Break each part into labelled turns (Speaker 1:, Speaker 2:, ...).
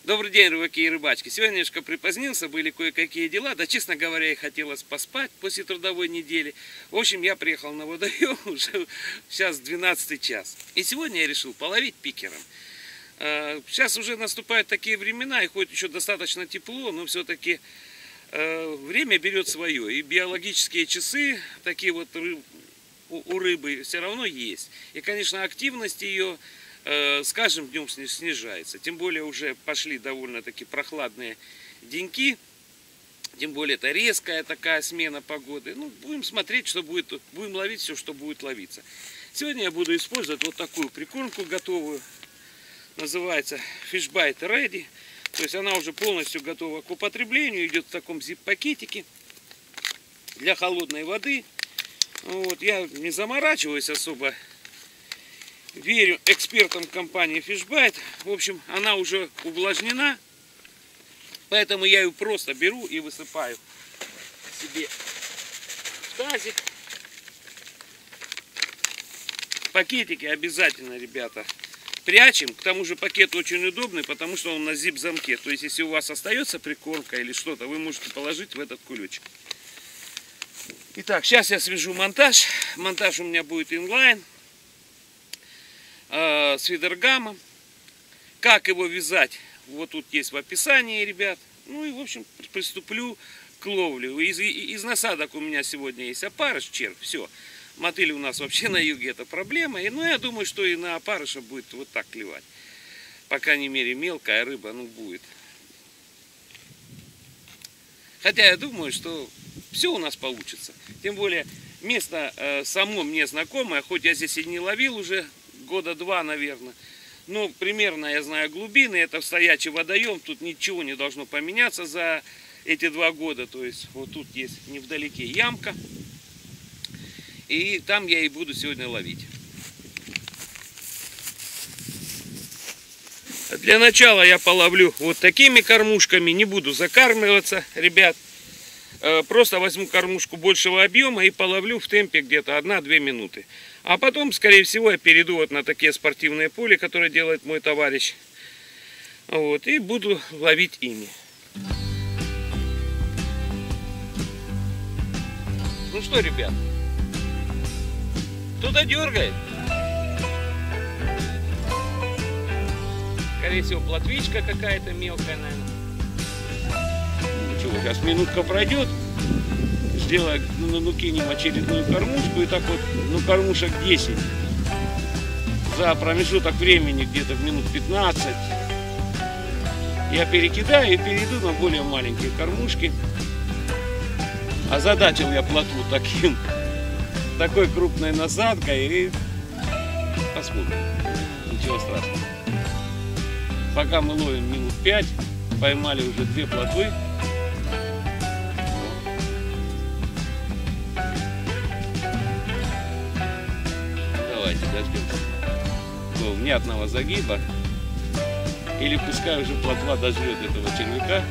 Speaker 1: Добрый день, рыбаки и рыбачки. Сегодня немножко припозднился, были кое-какие дела. Да, честно говоря, и хотелось поспать после трудовой недели. В общем, я приехал на водоем, уже сейчас 12 час. И сегодня я решил половить пикером. Сейчас уже наступают такие времена, и хоть еще достаточно тепло, но все-таки время берет свое. И биологические часы, такие вот у рыбы, все равно есть. И, конечно, активность ее с каждым днем снижается. Тем более уже пошли довольно-таки прохладные деньки. Тем более это резкая такая смена погоды. Ну, будем смотреть, что будет. Будем ловить все, что будет ловиться. Сегодня я буду использовать вот такую прикормку готовую. Называется Fish Bite Ready. То есть она уже полностью готова к употреблению. Идет в таком зип-пакетике для холодной воды. Вот, я не заморачиваюсь особо. Верю экспертам компании Fish Bite. В общем, она уже увлажнена. Поэтому я ее просто беру и высыпаю себе в тазик. Пакетики обязательно, ребята, прячем. К тому же пакет очень удобный, потому что он на зип-замке. То есть, если у вас остается прикормка или что-то, вы можете положить в этот кулечек. Итак, сейчас я свяжу монтаж. Монтаж у меня будет инлайн. С фидергамом. Как его вязать, вот тут есть в описании, ребят. Ну и, в общем, приступлю к ловле. Из насадок у меня сегодня есть опарыш, червь, все. Мотыли у нас вообще на юге это проблема. Но я думаю, что и на опарыша будет вот так клевать. По крайней мере, мелкая рыба, ну, будет. Хотя я думаю, что все у нас получится. Тем более, место само мне знакомое, хоть я здесь и не ловил уже года два, наверное. Но примерно я знаю глубины. Это стоячий водоем. Тут ничего не должно поменяться за эти 2 года. То есть вот тут есть невдалеке ямка. И там я и буду сегодня ловить. Для начала я половлю вот такими кормушками. Не буду закармливаться, ребят. Просто возьму кормушку большего объема и половлю в темпе где-то 1-2 минуты. А потом, скорее всего, я перейду вот на такие спортивные поля, которые делает мой товарищ. Вот, и буду ловить ими. Ну что, ребят, кто-то дергает. Скорее всего, плотвичка какая-то мелкая, наверное. Ничего, сейчас минутка пройдет. Сделаем, кинем очередную кормушку. И так вот, кормушек 10. За промежуток времени, где-то в минут 15, я перекидаю и перейду на более маленькие кормушки. Озадачил я плотву такой крупной насадкой. И посмотрим. Ничего страшного. Пока мы ловим минут 5, поймали уже 2 плотвы. Дождемся внятного загиба, или пускай уже плотва дожрет этого червяка.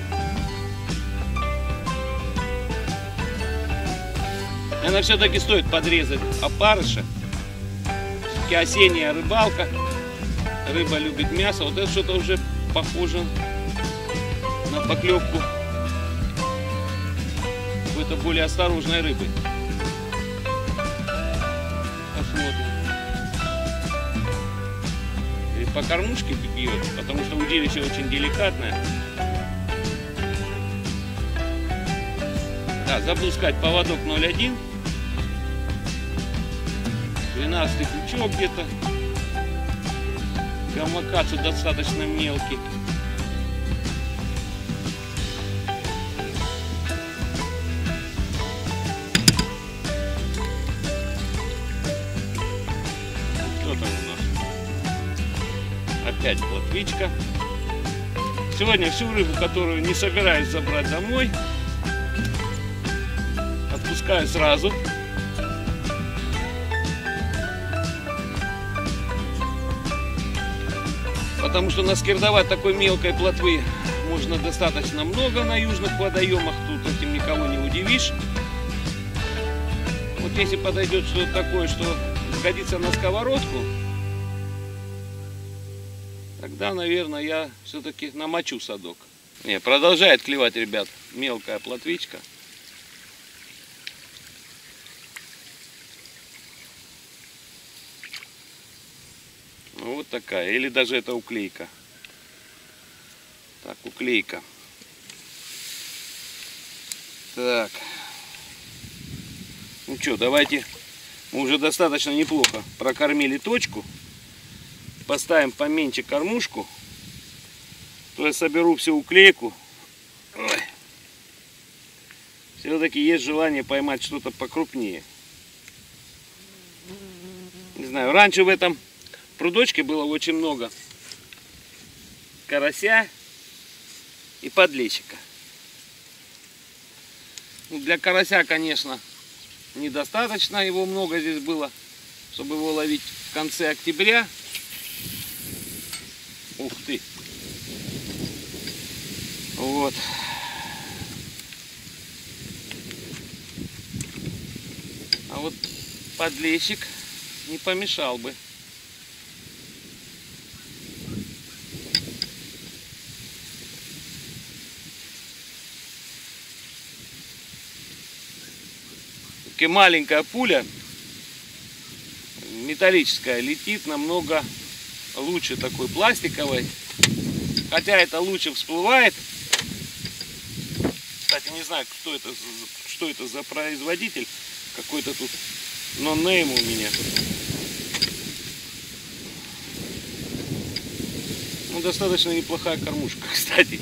Speaker 1: Наверное, все-таки стоит подрезать опарыша. Все-таки осенняя рыбалка, рыба любит мясо. Вот это что-то уже похоже на поклевку какой-то более осторожной рыбы. Посмотрим. По кормушке бьет, потому что удилище очень деликатное. Да, забыл сказать, поводок 0,1. 12-й крючок где-то. Гамакацу достаточно мелкий. Что там у нас? Опять плотвичка. Сегодня всю рыбу, которую не собираюсь забрать домой, отпускаю сразу. Потому что наскирдовать такой мелкой плотвы можно достаточно много на южных водоемах. Тут этим никого не удивишь. Вот если подойдет что-то такое, что сгодится на сковородку, Тогда, наверное, я все-таки намочу садок. Не, продолжает клевать, ребят, мелкая плотвичка. Ну, вот такая. Или даже это уклейка. Так, уклейка. Так. Ну что, давайте. Мы уже достаточно неплохо прокормили точку. Поставим поменьше кормушку. То я соберу всю уклейку. Все-таки есть желание поймать что-то покрупнее. Не знаю, раньше в этом прудочке было очень много карася и подлещика. Ну, для карася, конечно, недостаточно его много здесь было, чтобы его ловить в конце октября. Ух ты! Вот. А вот подлещик не помешал бы. Такая маленькая пуля металлическая летит намного лучше такой пластиковой. Хотя это лучше всплывает. Кстати, не знаю, что это за производитель. Какой-то тут нонейм у меня. Ну, достаточно неплохая кормушка, кстати.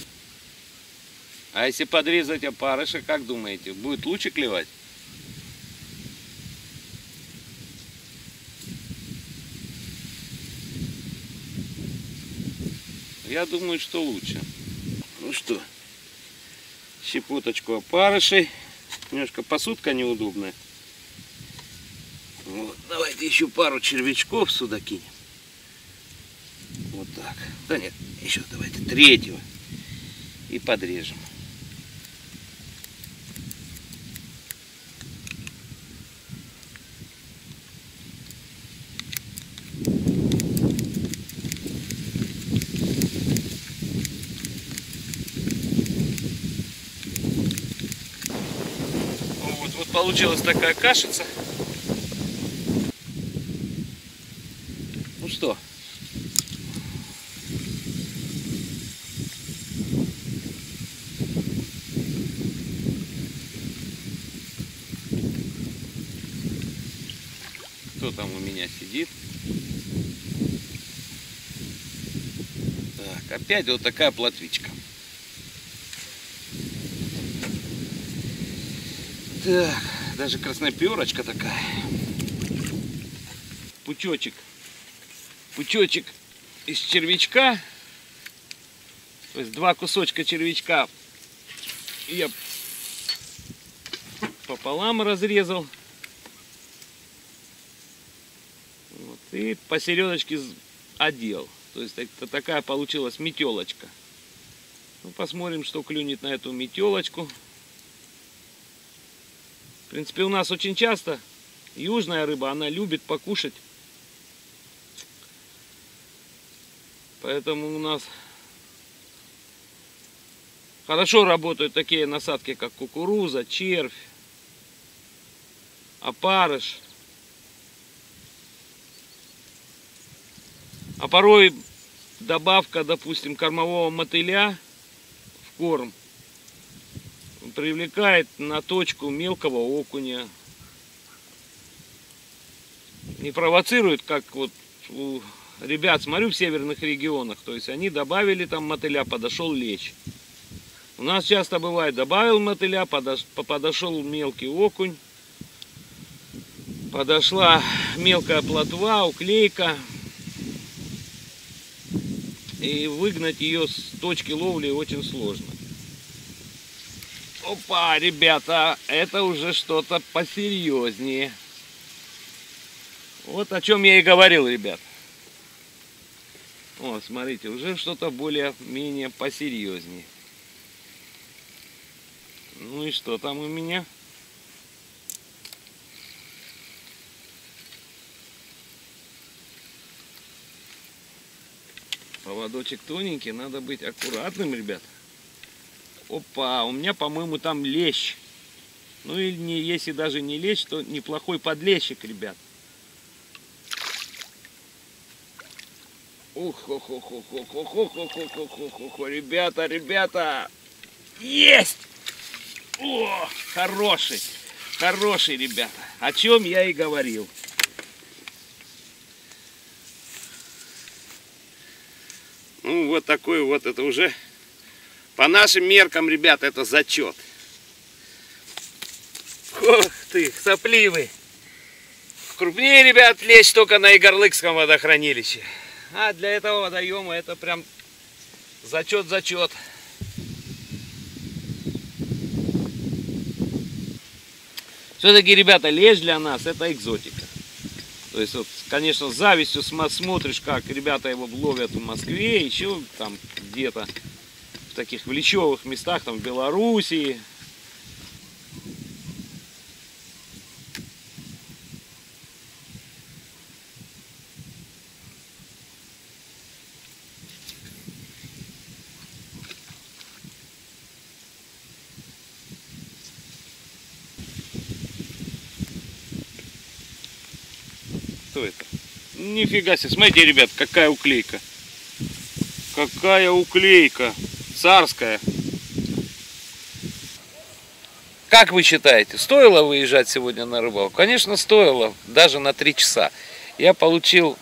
Speaker 1: А если подрезать опарыша, как думаете, будет лучше клевать? Я думаю, что лучше. Ну что, щепоточку опарышей. Немножко посудка неудобная. Вот, давайте еще пару червячков сюда кинем. Вот так. Да нет, еще давайте третьего. И подрежем. Вот получилась такая кашица. Ну что? Кто там у меня сидит? Так, опять вот такая плотвичка. Так, даже красноперочка такая. Пучочек. Пучочек из червячка. То есть два кусочка червячка я пополам разрезал. Вот, и посередочке одел. То есть это такая получилась метелочка. Ну, посмотрим, что клюнет на эту метелочку. В принципе, у нас очень часто южная рыба, она любит покушать. Поэтому у нас хорошо работают такие насадки, как кукуруза, червь, опарыш. А порой добавка, допустим, кормового мотыля в корм привлекает на точку мелкого окуня. Не провоцирует, как вот у ребят, смотрю, в северных регионах. То есть они добавили там мотыля, подошел лечь. У нас часто бывает, добавил мотыля, подошел мелкий окунь. Подошла мелкая плотва, уклейка. И выгнать ее с точки ловли очень сложно. Опа, ребята, это уже что-то посерьезнее. Вот о чем я и говорил, ребят. Вот, смотрите, уже что-то более-менее посерьезнее. Ну и что там у меня? Поводочек тоненький, надо быть аккуратным, ребят. Опа, у меня, по-моему, там лещ. Ну или не, если даже не лещ, то неплохой подлещик, ребят. Ух, ох, ох, ох, ох, ох, ох, ох, ох, ох, ох, ох, ребята, ребята. Есть! О, хороший, хороший, ребята. О чем я и говорил. Ну, вот такой вот, это уже по нашим меркам, ребята, это зачет. Ох ты, сопливый. Крупнее, ребят, лещ только на Игорлыкском водохранилище. А для этого водоема это прям зачет. Все-таки, ребята, лещ для нас это экзотика. То есть, вот, конечно, с завистью смотришь, как ребята его ловят в Москве, еще там где-то в таких влечевых местах, там в Белоруссии. Что это? Нифига себе, смотрите, ребят, какая уклейка. Какая уклейка. Царская. Как вы считаете, стоило выезжать сегодня на рыбалку? Конечно, стоило, даже на 3 часа. Я получил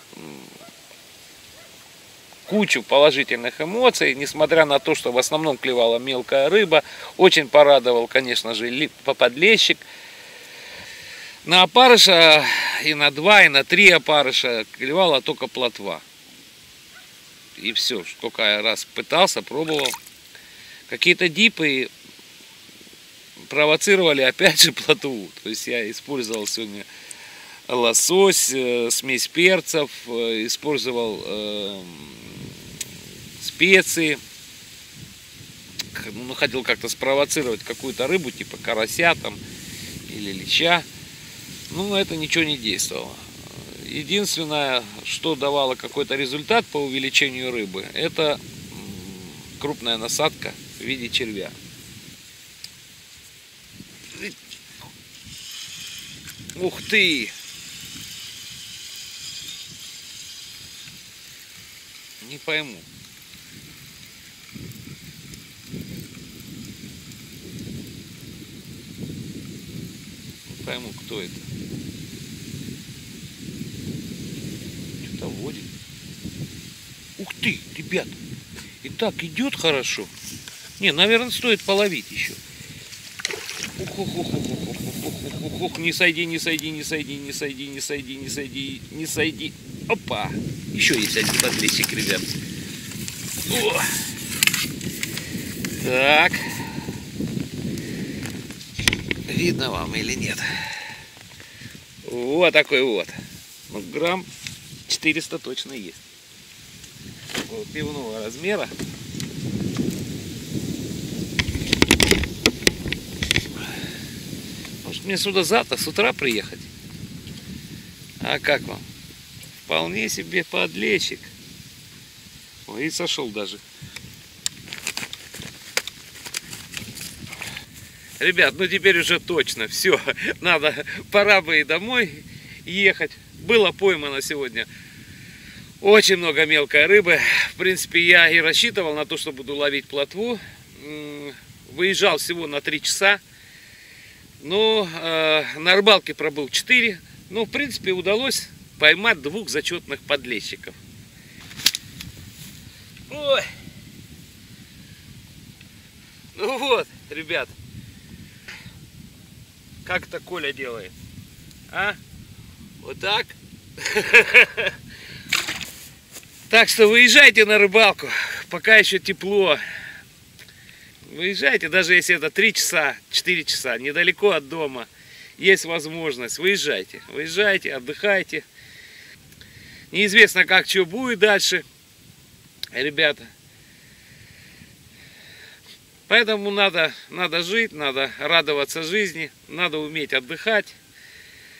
Speaker 1: кучу положительных эмоций, несмотря на то, что в основном клевала мелкая рыба. Очень порадовал, конечно же, подлещик. На опарыша и на 2, и на 3 опарыша клевала только плотва. И все, сколько я раз пытался, пробовал. Какие-то дипы провоцировали опять же плотву. То есть я использовал сегодня лосось, смесь перцев, использовал специи. Ну, хотел как-то спровоцировать какую-то рыбу, типа карася там или леща. Ну, это ничего не действовало. Единственное, что давало какой-то результат по увеличению рыбы, это крупная насадка в виде червя. Ух ты! Не пойму. Не пойму, кто это. Что-то водит. Ух ты, ребят! И так идет хорошо. Не, наверное, стоит половить еще. Ух, не сойди, не сойди, не сойди, не сойди, не сойди, не сойди, не сойди. Опа! Еще есть один подлещик, ребят. О! Так. Видно вам или нет? Вот такой вот. Ну, грамм 400 точно есть. Вот, пивного размера. Может мне сюда завтра с утра приехать? А как вам? Вполне себе подлещик. Ой, и сошел даже. Ребят, ну теперь уже точно все. Надо, пора бы и домой ехать. Было поймано сегодня очень много мелкой рыбы. В принципе, я и рассчитывал на то, что буду ловить плотву. Выезжал всего на 3 часа. Но на рыбалке пробыл 4. Но, в принципе, удалось поймать 2 зачетных подлещиков. Ой. Ну вот, ребят. Как это Коля делает? А? Вот так? Так что выезжайте на рыбалку, пока еще тепло. Выезжайте, даже если это 3 часа, 4 часа, недалеко от дома. Есть возможность, выезжайте. Выезжайте, отдыхайте. Неизвестно, как что будет дальше, ребята. Поэтому надо жить, надо радоваться жизни, надо уметь отдыхать.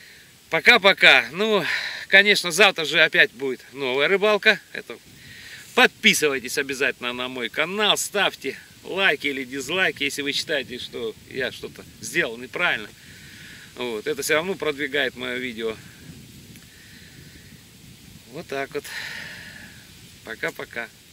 Speaker 1: Пока-пока. Ну, конечно, завтра же опять будет новая рыбалка. Это Подписывайтесь обязательно на мой канал, ставьте лайки или дизлайки, если вы считаете, что я что-то сделал неправильно. Вот, это все равно продвигает мое видео. Вот так вот. Пока-пока.